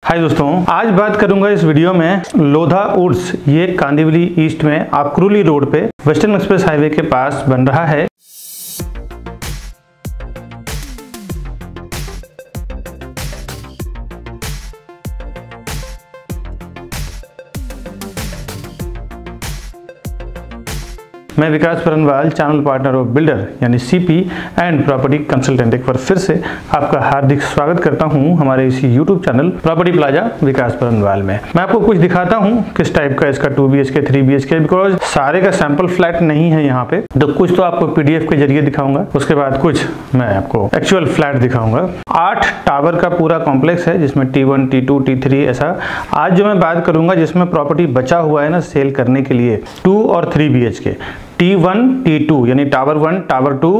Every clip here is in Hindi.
हाय दोस्तों, आज बात करूंगा इस वीडियो में लोधा वुड्स। ये कांदिवली ईस्ट में आक्रोली रोड पे वेस्टर्न एक्सप्रेस हाईवे के पास बन रहा है। मैं Vikas Paranwal, channel partner of builder यानी सीपी एंड प्रॉपर्टी कंसल्टेंट, एक बार फिर से आपका हार्दिक स्वागत करता हूं हमारे इसी YouTube channel Property Plaza Vikas Paranwal में। मैं आपको कुछ दिखाता हूं किस टाइप का इसका 2 BHK 3 BHK, बिकॉज सारे का सैंपल फ्लैट नहीं है यहाँ पे, तो कुछ तो आपको PDF के जरिए दिखाऊंगा, उसके बाद कुछ मैं आपको एक्चुअल फ्लैट दिखाऊंगा। 8 टावर का पूरा कॉम्प्लेक्स है जिसमें T1 T2 T3 ऐसा। आज जो मैं बात करूंगा जिसमें प्रॉपर्टी बचा हुआ है ना सेल करने के लिए 2 और 3 BHK, T1 T2 यानी tower 1 tower 2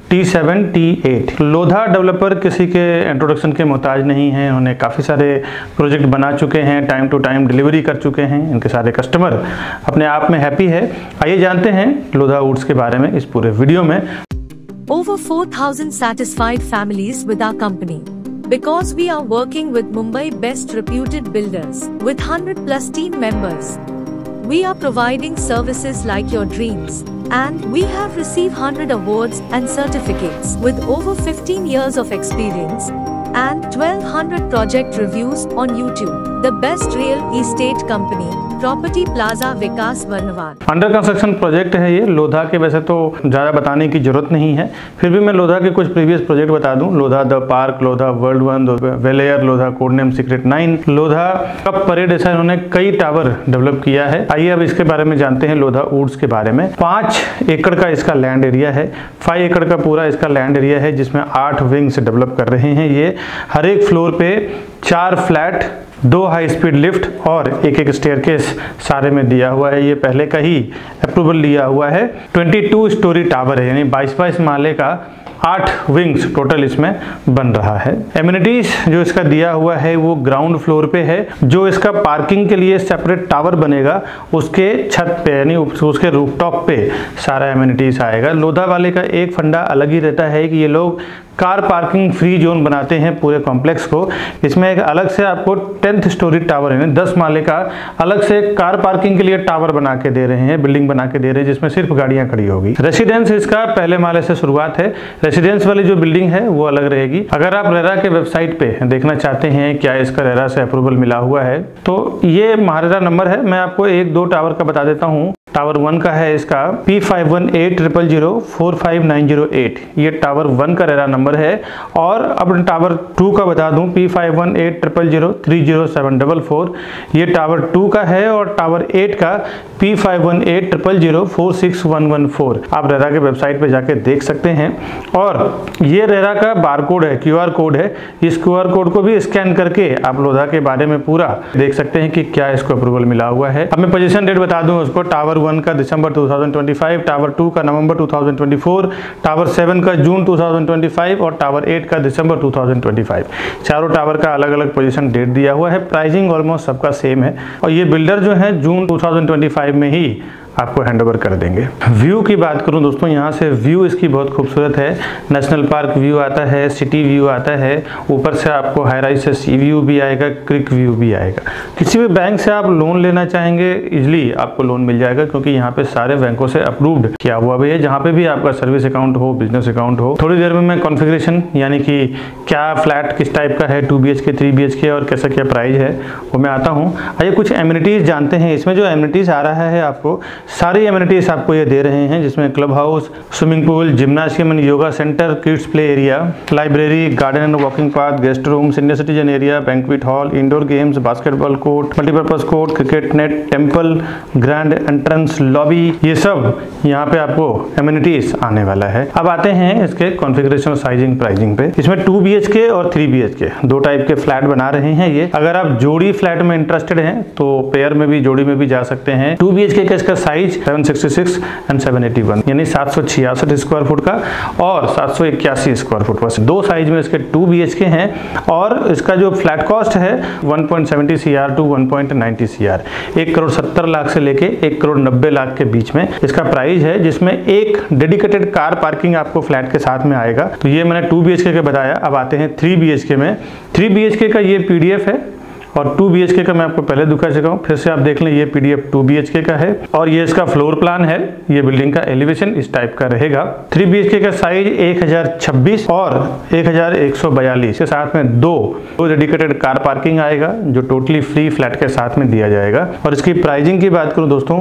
T7 T8। Lodha developer किसी के इंट्रोडक्शन के मोहताज नहीं है, उन्होंने काफ़ी सारे प्रोजेक्ट बना चुके हैं, टाइम टू टाइम डिलीवरी कर चुके हैं, इनके सारे कस्टमर अपने आप में हैप्पी है। आइए जानते हैं लोधा वुड्स के बारे में इस पूरे वीडियो में। Over 4,000 satisfied families with our company. Because we are working with Mumbai best reputed builders with 100+ team members. We are providing services like your dreams, and we have received 100 awards and certificates with over 15 years of experience and 1200 project reviews on YouTube. The best real estate company, Property Plaza Vikas Paranwal. Under construction project है ये लोधा के। वैसे तो ज़्यादा बताने की जरूरत नहीं है, फिर भी मैं लोधा के कुछ प्रीवियस प्रोजेक्ट बता दूं। Lodha the Park, Lodha World 1, वेलेयर, Lodha codename Secret 9, Lodha Cuffe Parade, ऐसा इन्होंने कई टावर डेवलप किया है। आइए अब इसके बारे में जानते हैं लोधा वुड्स के बारे में। 5 एकड़ का इसका लैंड एरिया है, 5 एकड़ का पूरा इसका लैंड एरिया है जिसमें 8 विंग्स डेवलप कर रहे हैं ये। हर एक फ्लोर पे 4 फ्लैट, 2 हाई स्पीड लिफ्ट और एक स्टेयरकेस सारे में दिया हुआ है। ये पहले का ही अप्रूवल लिया हुआ है। 22 स्टोरी टावर है यानी 22 माले का 8 विंग्स टोटल इसमें बन रहा है। एमिनिटीज जो इसका दिया हुआ है वो ग्राउंड फ्लोर पे है। जो इसका पार्किंग के लिए सेपरेट टावर बनेगा उसके छत पे यानी उसके रूफटॉप पे सारा एमिनिटीज आएगा। लोधा वाले का एक फंडा अलग ही रहता है कि ये लोग कार पार्किंग फ्री जोन बनाते हैं पूरे कॉम्प्लेक्स को। इसमें एक अलग से आपको 10th स्टोरी टावर है, 10 माले का अलग से कार पार्किंग के लिए टावर बना के दे रहे हैं, बिल्डिंग बना के दे रहे हैं जिसमें सिर्फ गाड़ियां खड़ी होगी। रेसिडेंस इसका पहले माले से शुरुआत है। रेसिडेंस वाली जो बिल्डिंग है वो अलग रहेगी। अगर आप रेरा के वेबसाइट पे देखना चाहते हैं क्या इसका रेरा से अप्रूवल मिला हुआ है तो ये महारेरा नंबर है। मैं आपको 1-2 टावर का बता देता हूँ। टावर 1 का है इसका P5180004598। ये टावर 1 का रेरा नंबर है। और अब टावर 2 का बता दूं, P518000300744। ये टावर 2 का है। और टावर 8 का P518000461114। आप रेरा के वेबसाइट पे जाके देख सकते हैं। और ये रेरा का बारकोड है, QR कोड है। इस QR कोड को भी स्कैन करके आप लोधा के बारे में पूरा देख सकते हैं कि क्या इसको अप्रूवल मिला हुआ है। अब मैं पोजीशन डेट बता दूं उसको। टावर 1 का दिसंबर 2025, टावर 2 का नवंबर 2024, टावर 7 का जून 2025 और टावर 8 का दिसंबर 2025। चारों टावर का अलग अलग पोजीशन डेट दिया हुआ है। प्राइसिंग ऑलमोस्ट सबका सेम है। और ये बिल्डर जो है जून 2025 में ही आपको हैंडओवर कर देंगे। व्यू की बात करूं दोस्तों, यहाँ से व्यू इसकी बहुत खूबसूरत है। नेशनल पार्क व्यू आता है, सिटी व्यू आता है, ऊपर से आपको हाई राइज से सी व्यू भी आएगा, क्रिक व्यू भी आएगा। किसी भी बैंक से आप लोन लेना चाहेंगे इजिली आपको लोन मिल जाएगा, क्योंकि यहाँ पे सारे बैंकों से अप्रूव्ड किया हुआ भी है। जहाँ पे भी आपका सर्विस अकाउंट हो, बिजनेस अकाउंट हो। थोड़ी देर में मैं कॉन्फ़िगरेशन यानी कि क्या फ्लैट किस टाइप का है, 2 BHK 3 BHK और कैसा क्या प्राइस है वो मैं आता हूँ। आइए कुछ एमिनिटीज जानते हैं। इसमें जो एमिनिटीज आ रहा है आपको सारी एमिनिटीज आपको ये दे रहे हैं, जिसमें club house, swimming pool, gymnasium and yoga centre, kids play area, library, garden and walking path, guest room, senior citizen area, banquet hall, indoor games, basketball court, multipurpose court, cricket net, temple, grand entrance lobby, ये सब यहाँ पे आपको एमिनिटीज आने वाला है। अब आते हैं इसके कॉन्फ़िगरेशन, साइजिंग, प्राइसिंग पे। इसमें 2 BHK और 3 BHK 2 टाइप के फ्लैट बना रहे हैं ये। अगर आप जोड़ी फ्लैट में इंटरेस्टेड हैं तो पेयर में भी, जोड़ी में भी जा सकते हैं। 2 BHK का इसका साइज 766 एंड 781 यानी 766 स्क्वायर फुट का और 781 स्क्वायर फुट, बस 2 साइज में इसके 2 BHK हैं। और इसका जो फ्लैट कॉस्ट है 1.70 CR टू 1.90 CR, 1,70 लाख से लेके 1,90 लाख के बीच में इसका प्राइस है, जिसमें एक डेडिकेटेड कार पार्किंग आपको फ्लैट के साथ में आएगा। तो ये मैंने 2 BHK के बताया। अब आते हैं 3 BHK में। 3 BHK का ये PDF है और 2 BHK का मैं आपको पहले दिखा चुका हूँ, फिर से आप देख लें, ये PDF 2 BHK का है और ये इसका फ्लोर प्लान है। ये बिल्डिंग का एलिवेशन इस टाइप का रहेगा। 3 BHK का साइज 1026 और 1142 के साथ में दो डेडिकेटेड कार पार्किंग आएगा जो टोटली फ्री फ्लैट के साथ में दिया जाएगा। और इसकी प्राइसिंग की बात करूं दोस्तों,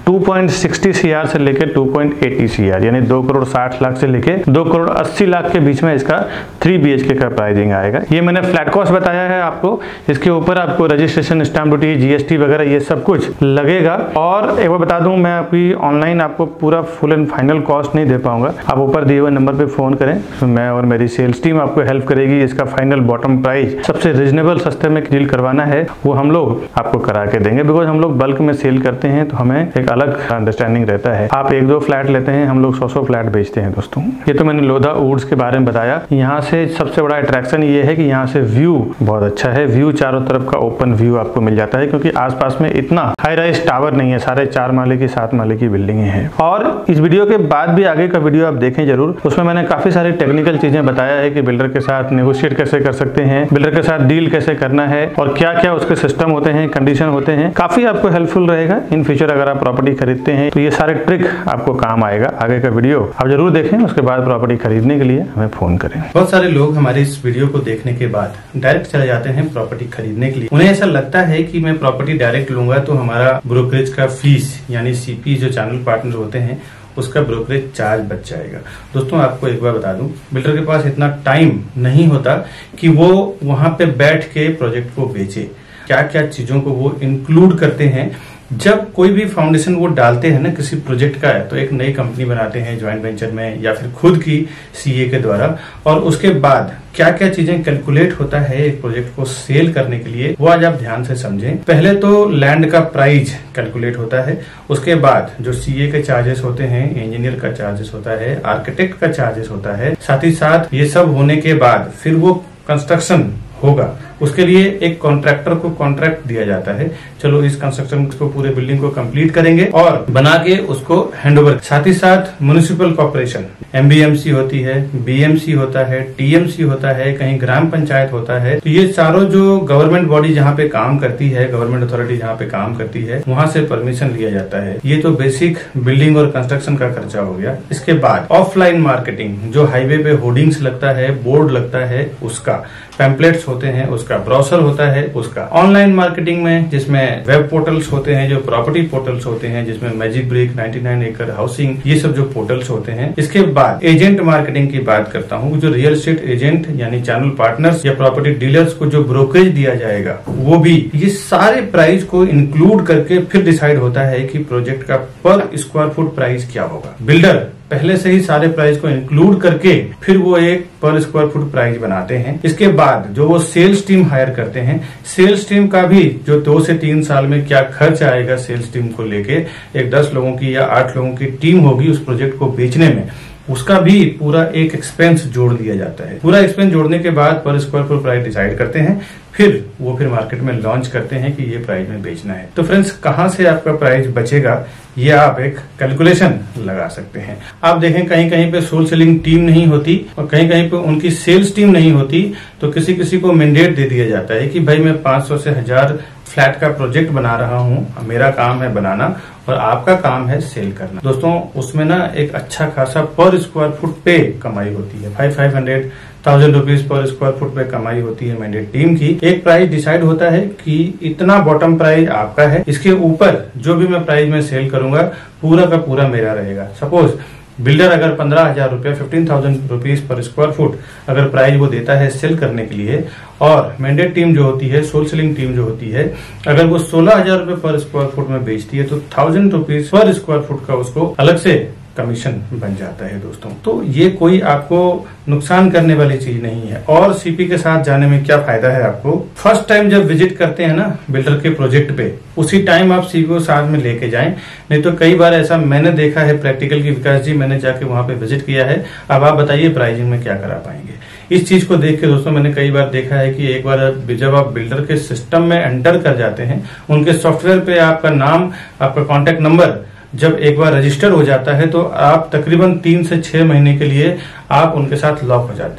2.60 CR से लेकर 2.80 CR यानी 2 करोड़ 60 लाख से लेकर 2 करोड़ 80 लाख के बीच में इसका 3 BHK का प्राइसिंग आएगा। ये मैंने फ्लैट कॉस्ट बताया है आपको, इसके ऊपर आपको रजिस्ट्रेशन, स्टैम्प ड्यूटी, GST वगैरह ये सब कुछ लगेगा। और एक बार बता दूं, मैं अभी ऑनलाइन आपको पूरा फुल एंड फाइनल कॉस्ट नहीं दे पाऊंगा। आप ऊपर दिए हुए नंबर पे फोन करें तो मैं और मेरी सेल्स टीम आपको हेल्प करेगी। इसका फाइनल बॉटम प्राइस सबसे रीजनेबल सस्ते में डील करवाना है वो हम लोग आपको करा के देंगे, बिकॉज हम लोग बल्क में सेल करते हैं तो हमें एक अलग अंडरस्टैंडिंग रहता है। आप 1-2 फ्लैट लेते हैं, हम लोग 100 फ्लैट बेचते हैं दोस्तों। ये तो मैंने लोधा वुड्स के बारे में बताया। यहाँ से सबसे बड़ा अट्रैक्शन ये है कि यहाँ से व्यू बहुत अच्छा है। व्यू चारों तरफ का ओपन व्यू आपको मिल जाता है, क्योंकि आसपास में इतना हाई राइज टावर नहीं है, सारे 4 माले की 7 माले की बिल्डिंगें हैं। और इस वीडियो के बाद भी आगे का वीडियो आप देखें जरूर, उसमें मैंने काफी सारी टेक्निकल चीजें बताया है कि बिल्डर के साथ नेगोशिएट कैसे कर सकते हैं, बिल्डर के साथ डील कैसे करना है और क्या क्या उसके सिस्टम होते हैं, कंडीशन होते हैं। काफी आपको हेल्पफुल रहेगा इन फ्यूचर। अगर आप प्रॉपर्टी खरीदते हैं तो ये सारे ट्रिक आपको काम आएगा। आगे का वीडियो आप जरूर देखें, उसके बाद प्रॉपर्टी खरीदने के लिए हमें फोन करें। बहुत सारे लोग हमारे इस वीडियो को देखने के बाद डायरेक्ट चले जाते हैं प्रॉपर्टी खरीदने के लिए। उन्हें ऐसा लगता है कि मैं प्रॉपर्टी डायरेक्ट लूंगा तो हमारा ब्रोकरेज का फीस यानी CP जो चैनल पार्टनर होते हैं उसका ब्रोकरेज चार्ज बच जाएगा। दोस्तों आपको एक बार बता दूं, बिल्डर के पास इतना टाइम नहीं होता कि वो वहां पे बैठ के प्रोजेक्ट को बेचे। क्या क्या चीजों को वो इंक्लूड करते हैं जब कोई भी फाउंडेशन वो डालते हैं ना किसी प्रोजेक्ट का है, तो एक नई कंपनी बनाते हैं ज्वाइंट वेंचर में या फिर खुद की CA के द्वारा, और उसके बाद क्या क्या चीजें कैलकुलेट होता है एक प्रोजेक्ट को सेल करने के लिए, वो आज आप ध्यान से समझें। पहले तो लैंड का प्राइस कैलकुलेट होता है, उसके बाद जो CA के चार्जेस होते हैं, इंजीनियर का चार्जेस होता है, आर्किटेक्ट का चार्जेस होता है, साथ ही साथ ये सब होने के बाद फिर वो कंस्ट्रक्शन होगा। उसके लिए एक कॉन्ट्रैक्टर को कॉन्ट्रैक्ट दिया जाता है, चलो इस कंस्ट्रक्शन को पूरे बिल्डिंग को कंप्लीट करेंगे और बना के उसको हैंडओवर। साथ ही साथ म्युनिसिपल कॉर्पोरेशन MBMC होती है, BMC होता है, TMC होता है, कहीं ग्राम पंचायत होता है। तो ये चारों जो गवर्नमेंट बॉडी जहाँ पे काम करती है, गवर्नमेंट अथॉरिटी जहाँ पे काम करती है, वहां से परमिशन लिया जाता है। ये तो बेसिक बिल्डिंग और कंस्ट्रक्शन का खर्चा हो गया। इसके बाद ऑफलाइन मार्केटिंग, जो हाईवे पे होर्डिंग्स लगता है, बोर्ड लगता है, उसका पैम्पलेट्स होते हैं, उसका ब्रोशर होता है, उसका ऑनलाइन मार्केटिंग में जिसमें वेब पोर्टल्स होते हैं, जो प्रॉपर्टी पोर्टल्स होते हैं, जिसमें मैजिक ब्रिक, 99 एकड़ हाउसिंग, ये सब जो पोर्टल्स होते हैं। इसके बाद एजेंट मार्केटिंग की बात करता हूँ, जो रियल एस्टेट एजेंट यानी चैनल पार्टनर्स या प्रॉपर्टी डीलर्स को जो ब्रोकरेज दिया जाएगा वो भी। ये सारे प्राइस को इंक्लूड करके फिर डिसाइड होता है कि प्रोजेक्ट का पर स्क्वायर फुट प्राइस क्या होगा। बिल्डर पहले से ही सारे प्राइस को इंक्लूड करके फिर वो एक पर स्क्वायर फुट प्राइस बनाते हैं। इसके बाद जो वो सेल्स टीम हायर करते हैं, सेल्स टीम का भी जो 2 से 3 साल में क्या खर्च आएगा सेल्स टीम को लेके, एक 10 लोगों की या 8 लोगों की टीम होगी उस प्रोजेक्ट को बेचने में, उसका भी पूरा एक एक्सपेंस जोड़ दिया जाता है। पूरा एक्सपेंस जोड़ने के बाद पर स्क्वायर फुट प्राइस डिसाइड करते हैं, फिर वो मार्केट में लॉन्च करते हैं कि ये प्राइस में बेचना है। तो फ्रेंड्स, कहां से आपका प्राइस बचेगा ये आप एक कैलकुलेशन लगा सकते हैं। आप देखें कहीं कहीं पे सोल सेलिंग टीम नहीं होती और कहीं कहीं पे उनकी सेल्स टीम नहीं होती, तो किसी किसी को मैंडेट दे दिया जाता है कि भाई मैं 500 से 1000 फ्लैट का प्रोजेक्ट बना रहा हूँ, मेरा काम है बनाना और आपका काम है सेल करना। दोस्तों उसमें ना एक अच्छा खासा पर स्क्वायर फुट पे कमाई होती है, 500,000 रुपीज पर स्क्वायर फुट पे कमाई होती है मैंडेट टीम की। एक प्राइस डिसाइड होता है कि इतना बॉटम प्राइस आपका है, इसके ऊपर जो भी मैं प्राइस में सेल करूंगा पूरा का पूरा मेरा रहेगा। सपोज बिल्डर अगर 15,000 रुपया 15,000 रुपीज पर स्क्वायर फुट अगर प्राइस वो देता है सेल करने के लिए, और मैंडेट टीम जो होती है, सोल सेलिंग टीम जो होती है, अगर वो 16,000 रुपये पर स्क्वायर फुट में बेचती है तो 1000 रुपीज पर स्क्वायर फुट का उसको अलग से कमीशन बन जाता है दोस्तों। तो ये कोई आपको नुकसान करने वाली चीज नहीं है। और CP के साथ जाने में क्या फायदा है आपको, फर्स्ट टाइम जब विजिट करते हैं ना बिल्डर के प्रोजेक्ट पे, उसी टाइम आप CP को साथ में लेके जाएं। नहीं तो कई बार ऐसा मैंने देखा है प्रैक्टिकल की, विकास जी मैंने जाके वहां पे विजिट किया है, अब आप बताइए प्राइसिंग में क्या करा पाएंगे। इस चीज को देख के दोस्तों मैंने कई बार देखा है कि एक बार जब आप बिल्डर के सिस्टम में एंटर कर जाते हैं, उनके सॉफ्टवेयर पे आपका नाम, आपका कॉन्टेक्ट नंबर जब एक बार रजिस्टर हो जाता है तो आप तकरीबन 3 से 6 महीने के लिए आप उनके साथ लॉक हो जाते हैं।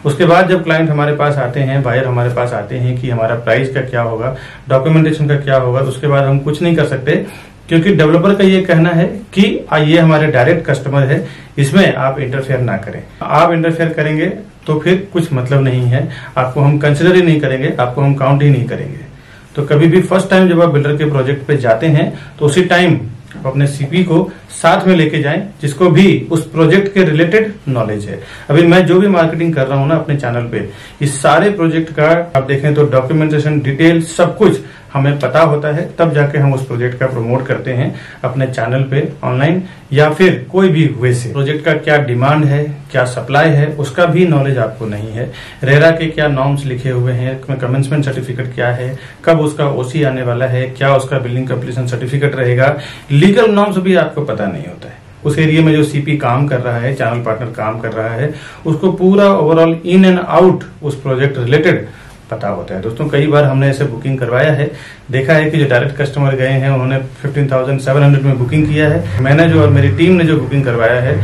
उसके बाद जब क्लाइंट हमारे पास आते हैं, बायर हमारे पास आते हैं कि हमारा प्राइस का क्या होगा, डॉक्यूमेंटेशन का क्या होगा, उसके बाद हम कुछ नहीं कर सकते, क्योंकि डेवलपर का ये कहना है कि ये हमारे डायरेक्ट कस्टमर है, इसमें आप इंटरफेयर ना करें। आप इंटरफेयर करेंगे तो फिर कुछ मतलब नहीं है, आपको हम कंसिडर ही नहीं करेंगे, आपको हम काउंट ही नहीं करेंगे। तो कभी भी फर्स्ट टाइम जब आप बिल्डर के प्रोजेक्ट पे जाते हैं तो उसी टाइम आप अपने सीपी को साथ में लेके जाएं, जिसको भी उस प्रोजेक्ट के रिलेटेड नॉलेज है। अभी मैं जो भी मार्केटिंग कर रहा हूं ना अपने चैनल पे, इस सारे प्रोजेक्ट का आप देखें तो डॉक्यूमेंटेशन, डिटेल सब कुछ हमें पता होता है, तब जाके हम उस प्रोजेक्ट का प्रमोट करते हैं अपने चैनल पे, ऑनलाइन या फिर कोई भी वे से। प्रोजेक्ट का क्या डिमांड है, क्या सप्लाई है, उसका भी नॉलेज आपको नहीं है। रेरा के क्या नॉर्म्स लिखे हुए हैं, कमेंसमेंट सर्टिफिकेट क्या है, कब उसका ओसी आने वाला है, क्या उसका बिल्डिंग कंप्लीशन सर्टिफिकेट रहेगा, लीगल नॉर्म्स भी आपको पता नहीं होता है। उस एरिया में जो सीपी काम कर रहा है, चैनल पार्टनर काम कर रहा है, उसको पूरा ओवरऑल इन एंड आउट उस प्रोजेक्ट रिलेटेड पता होता है। दोस्तों कई बार हमने ऐसे बुकिंग करवाया है, देखा है कि जो डायरेक्ट कस्टमर गए हैं उन्होंने 15,700 में बुकिंग किया है, मैंने जो और मेरी टीम ने जो बुकिंग करवाया है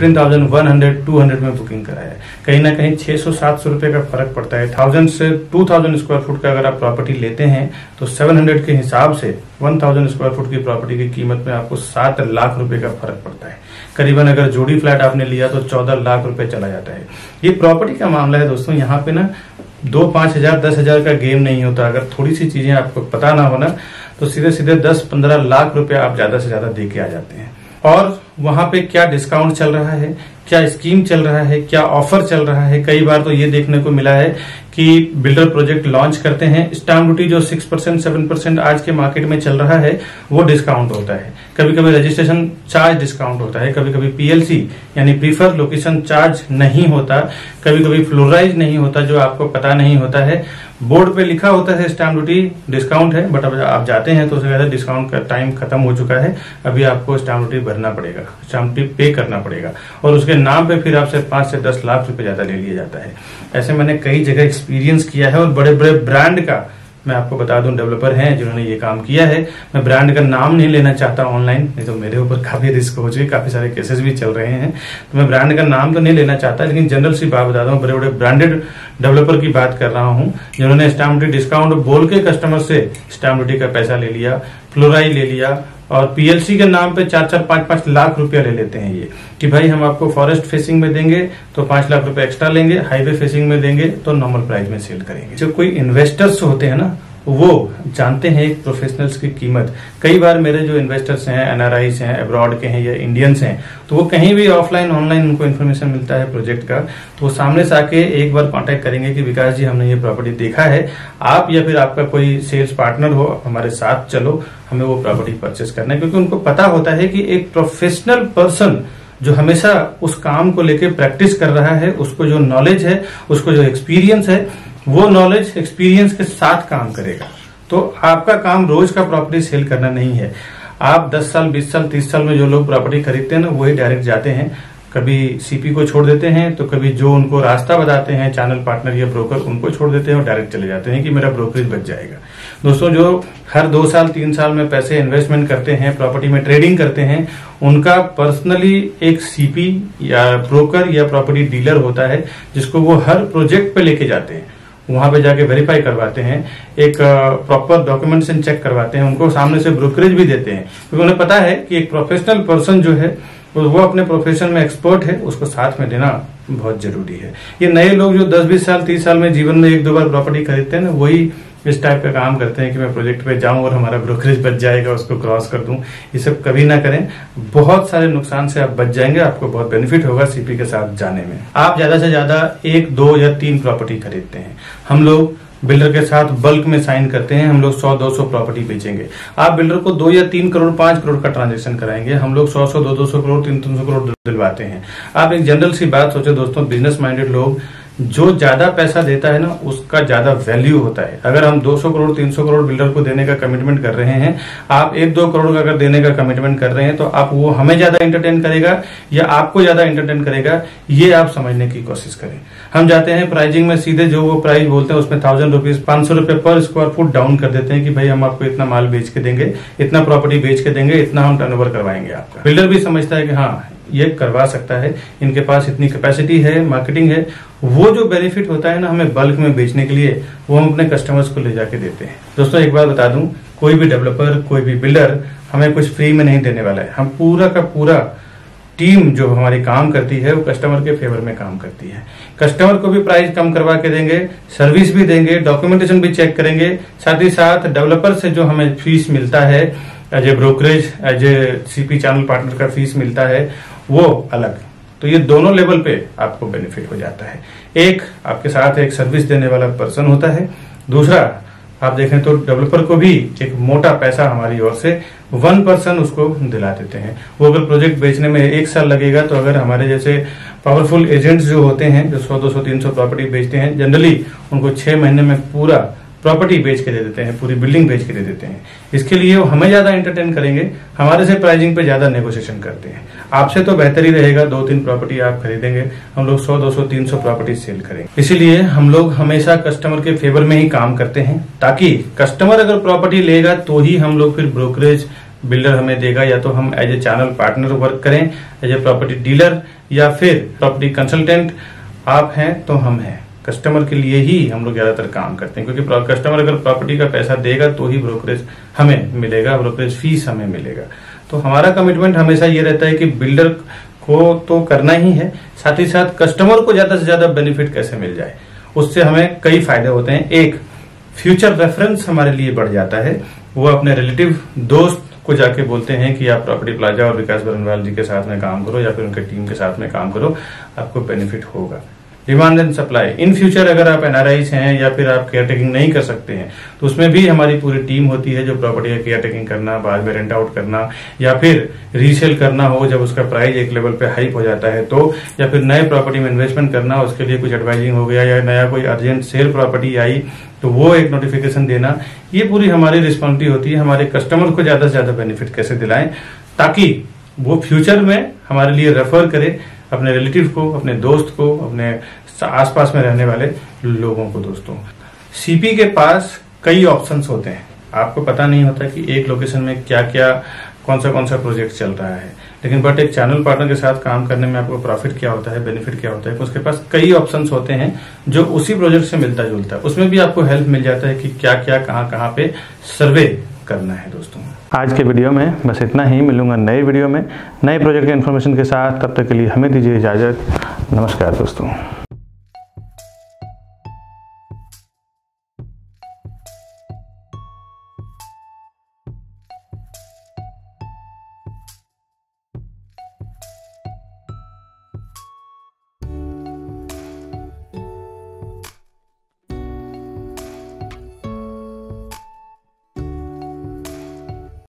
15,100, 200 में बुकिंग कराया है। कहीं ना कहीं 600-700 रुपए का फर्क पड़ता है। 1000 से 2000 स्क्वायर फुट का अगर आप प्रॉपर्टी लेते हैं तो 700 के हिसाब से 1000 स्क्वायर फुट की प्रॉपर्टी की कीमत में आपको 7 लाख रुपए का फर्क पड़ता है। करीबन अगर जोड़ी फ्लैट आपने लिया तो 14 लाख रुपए चला जाता है। ये प्रॉपर्टी का मामला है दोस्तों, यहाँ पे ना 2-5 हजार 10 हजार का गेम नहीं होता। अगर थोड़ी सी चीजें आपको पता ना हो ना तो सीधे सीधे 10-15 लाख रुपए आप ज्यादा से ज्यादा दे के आ जाते हैं। और वहां पे क्या डिस्काउंट चल रहा है, क्या स्कीम चल रहा है, क्या ऑफर चल रहा है। कई बार तो ये देखने को मिला है कि बिल्डर प्रोजेक्ट लॉन्च करते हैं, स्टाम्प ड्यूटी जो 6% 7% आज के मार्केट में चल रहा है वो डिस्काउंट होता है। कभी कभी रजिस्ट्रेशन चार्ज डिस्काउंट होता है, कभी कभी पीएलसी यानी प्रीफर लोकेशन चार्ज नहीं होता, कभी कभी फ्लोराइज नहीं होता, जो आपको पता नहीं होता है। बोर्ड पे लिखा होता है स्टाम्प ड्यूटी डिस्काउंट है, बट अब आप जाते हैं तो उससे कहते हैं डिस्काउंट का टाइम खत्म हो चुका है, अभी आपको स्टाम्प ड्यूटी भरना पड़ेगा, स्टाम्प ड्यूटी पे करना पड़ेगा, और उसके नाम पे फिर आपसे 5 से 10 लाख रुपए ज्यादा ले लिया जाता है। ऐसे मैंने कई जगह एक्सपीरियंस किया है, और बड़े बड़े ब्रांड का मैं आपको बता दूं डेवलपर हैं जिन्होंने ये काम किया है। मैं ब्रांड का नाम नहीं लेना चाहता ऑनलाइन, नहीं तो मेरे ऊपर काफी रिस्क हो चुकी, काफी सारे केसेस भी चल रहे हैं, तो मैं ब्रांड का नाम तो नहीं लेना चाहता, लेकिन जनरल सी बात बताता हूँ। बड़े बड़े ब्रांडेड डेवलपर की बात कर रहा हूँ जिन्होंने स्टाम्प ड्यूटी डिस्काउंट बोल के कस्टमर से स्टाम्प ड्यूटी का पैसा ले लिया, फ्लोराइज ले लिया, और पीएलसी के नाम पे 4-4, 5-5 लाख रुपया ले लेते हैं ये कि भाई हम आपको फॉरेस्ट फेसिंग में देंगे तो 5 लाख रुपए एक्स्ट्रा लेंगे, हाईवे फेसिंग में देंगे तो नॉर्मल प्राइस में सेल करेंगे। जो कोई इन्वेस्टर्स होते हैं ना वो जानते हैं एक प्रोफेशनल्स की कीमत। कई बार मेरे जो इन्वेस्टर्स हैं, एनआरआईस हैं, अब्रॉड के हैं या इंडियंस हैं, तो वो कहीं भी ऑफलाइन ऑनलाइन उनको इन्फॉर्मेशन मिलता है प्रोजेक्ट का, तो वो सामने से आके एक बार कांटेक्ट करेंगे कि विकास जी हमने ये प्रॉपर्टी देखा है, आप या फिर आपका कोई सेल्स पार्टनर हो हमारे साथ चलो, हमें वो प्रॉपर्टी परचेस करना है। क्योंकि उनको पता होता है कि एक प्रोफेशनल पर्सन जो हमेशा उस काम को लेके प्रैक्टिस कर रहा है, उसको जो नॉलेज है, उसको जो एक्सपीरियंस है, वो नॉलेज एक्सपीरियंस के साथ काम करेगा। तो आपका काम रोज का प्रॉपर्टी सेल करना नहीं है। आप 10 साल 20 साल 30 साल में जो लोग प्रॉपर्टी खरीदते हैं ना वही डायरेक्ट जाते हैं, कभी सीपी को छोड़ देते हैं, तो कभी जो उनको रास्ता बताते हैं चैनल पार्टनर या ब्रोकर उनको छोड़ देते हैं और डायरेक्ट चले जाते हैं कि मेरा ब्रोकरेज बच जाएगा। दोस्तों जो हर 2 साल 3 साल में पैसे इन्वेस्टमेंट करते हैं, प्रॉपर्टी में ट्रेडिंग करते हैं, उनका पर्सनली एक सीपी या ब्रोकर या प्रॉपर्टी डीलर होता है जिसको वो हर प्रोजेक्ट पे लेके जाते हैं, वहां पे जाके वेरीफाई करवाते हैं, एक प्रॉपर डॉक्यूमेंटेशन चेक करवाते हैं, उनको सामने से ब्रोकरेज भी देते हैं, क्योंकि उन्हें पता है कि एक प्रोफेशनल पर्सन जो है वो अपने प्रोफेशन में एक्सपर्ट है, उसको साथ में देना बहुत जरूरी है। ये नए लोग जो 10-20 साल 30 साल में जीवन में 1-2 बार प्रॉपर्टी खरीदते हैं ना, वही इस टाइप का काम करते हैं कि मैं प्रोजेक्ट पे जाऊं और हमारा ब्रोकरेज बच जाएगा, उसको क्रॉस कर दूं। ये सब कभी ना करें, बहुत सारे नुकसान से आप बच जाएंगे, आपको बहुत बेनिफिट होगा सीपी के साथ जाने में। आप ज्यादा से ज्यादा 1, 2 या 3 प्रॉपर्टी खरीदते हैं, हम लोग बिल्डर के साथ बल्क में साइन करते हैं, हम लोग 100-200 प्रॉपर्टी बेचेंगे। आप बिल्डर को 2 या 3 करोड़ 5 करोड़ का ट्रांजेक्शन कराएंगे, हम लोग 100-100, 200 करोड़ 300 करोड़ दिलवाते हैं। आप एक जनरल सी बात सोचे दोस्तों, बिजनेस माइंडेड लोग, जो ज्यादा पैसा देता है ना उसका ज्यादा वैल्यू होता है। अगर हम 200 करोड़ 300 करोड़ बिल्डर को देने का कमिटमेंट कर रहे हैं, आप 1-2 करोड़ का अगर देने का कमिटमेंट कर रहे हैं, तो आप वो हमें ज्यादा एंटरटेन करेगा या आपको ज्यादा एंटरटेन करेगा, ये आप समझने की कोशिश करें। हम जाते हैं प्राइसिंग में सीधे जो वो प्राइस बोलते हैं उसमें 1000 रुपीज 500 रुपए पर स्क्वायर फुट डाउन कर देते हैं कि भाई हम आपको इतना माल बेच के देंगे, इतना प्रॉपर्टी बेच के देंगे, इतना हम टर्नओवर करवाएंगे आपका। बिल्डर भी समझता है कि हाँ ये करवा सकता है, इनके पास इतनी कैपेसिटी है, मार्केटिंग है। वो जो बेनिफिट होता है ना हमें बल्क में बेचने के लिए, वो हम अपने कस्टमर्स को ले जाके देते हैं। दोस्तों एक बात बता दूं, कोई भी डेवलपर, कोई भी बिल्डर हमें कुछ फ्री में नहीं देने वाला है। हम पूरा का पूरा टीम जो हमारी काम करती है वो कस्टमर के फेवर में काम करती है। कस्टमर को भी प्राइस कम करवा के देंगे, सर्विस भी देंगे, डॉक्यूमेंटेशन भी चेक करेंगे, साथ ही साथ डेवलपर से जो हमें फीस मिलता है as a brokerage, as a CP channel partner का फीस मिलता है वो अलग। तो ये दोनों लेवल पे आपको बेनिफिट हो जाता है। एक आपके साथ एक सर्विस देने वाला पर्सन होता है, दूसरा आप देखें तो डेवलपर को भी एक मोटा पैसा हमारी ओर से 1% उसको दिला देते हैं। वो अगर प्रोजेक्ट बेचने में 1 साल लगेगा तो अगर हमारे जैसे पावरफुल एजेंट्स जो होते हैं जो 100, 200, 300 प्रॉपर्टी बेचते हैं, जनरली उनको 6 महीने में पूरा प्रॉपर्टी बेच के दे देते हैं, पूरी बिल्डिंग बेच के दे देते हैं। इसके लिए वो हमें ज्यादा एंटरटेन करेंगे, हमारे से प्राइसिंग पे ज्यादा नेगोशिएशन करते हैं। आपसे तो बेहतर ही रहेगा 2-3 प्रॉपर्टी आप खरीदेंगे, हम लोग 100, 200, 300 प्रॉपर्टी सेल करेंगे। इसीलिए हम लोग हमेशा कस्टमर के फेवर में ही काम करते हैं, ताकि कस्टमर अगर प्रॉपर्टी लेगा तो ही हम लोग फिर ब्रोकरेज बिल्डर हमें देगा, या तो हम as a channel partner work करें, एज ए प्रॉपर्टी डीलर, या फिर प्रॉपर्टी कंसल्टेंट आप हैं तो हम हैं। कस्टमर के लिए ही हम लोग ज्यादातर काम करते हैं, क्योंकि कस्टमर अगर प्रॉपर्टी का पैसा देगा तो ही ब्रोकरेज हमें मिलेगा, ब्रोकरेज फीस हमें मिलेगा। तो हमारा कमिटमेंट हमेशा ये रहता है कि बिल्डर को तो करना ही है, साथ ही साथ कस्टमर को ज्यादा से ज्यादा बेनिफिट कैसे मिल जाए, उससे हमें कई फायदे होते हैं। एक, फ्यूचर रेफरेंस हमारे लिए बढ़ जाता है। वो अपने रिलेटिव दोस्त को जाके बोलते हैं कि आप प्रॉपर्टी प्लाजा और विकास बरनवाल जी के साथ में काम करो, या फिर उनके टीम के साथ में काम करो, आपको बेनिफिट होगा। Demand and supply, in future अगर आप एनआरआईज हैं या फिर आप केयर टेकिंग नहीं कर सकते हैं तो उसमें भी हमारी पूरी टीम होती है जो प्रॉपर्टी का केयर टेकिंग करना, बाद में रेंट आउट करना, या फिर रीसेल करना हो जब उसका प्राइस एक लेवल पे हाइप हो जाता है तो, या फिर नए प्रॉपर्टी में इन्वेस्टमेंट करना, उसके लिए कुछ एडवाइजिंग हो गया, या नया कोई अर्जेंट सेल प्रॉपर्टी आई तो वो एक नोटिफिकेशन देना। ये पूरी हमारी रिस्पॉन्सिबिलिटी होती है। हमारे कस्टमर को ज्यादा से ज्यादा बेनिफिट कैसे दिलाएं ताकि वो फ्यूचर में हमारे लिए रेफर करे अपने रिलेटिव को, अपने दोस्त को, अपने आसपास में रहने वाले लोगों को। दोस्तों सीपी के पास कई ऑप्शंस होते हैं, आपको पता नहीं होता कि एक लोकेशन में क्या क्या कौन सा प्रोजेक्ट चल रहा है, लेकिन बट एक चैनल पार्टनर के साथ काम करने में आपको प्रॉफिट क्या होता है, बेनिफिट क्या होता है, उसके पास कई ऑप्शंस होते हैं जो उसी प्रोजेक्ट से मिलता जुलता है। उसमें भी आपको हेल्प मिल जाता है कि क्या क्या कहाँ पे सर्वे करना है। दोस्तों आज के वीडियो में बस इतना ही, मिलूंगा नए वीडियो में नए प्रोजेक्ट के इन्फॉर्मेशन के साथ। तब तक के लिए हमें दीजिए इजाजत। नमस्कार दोस्तों।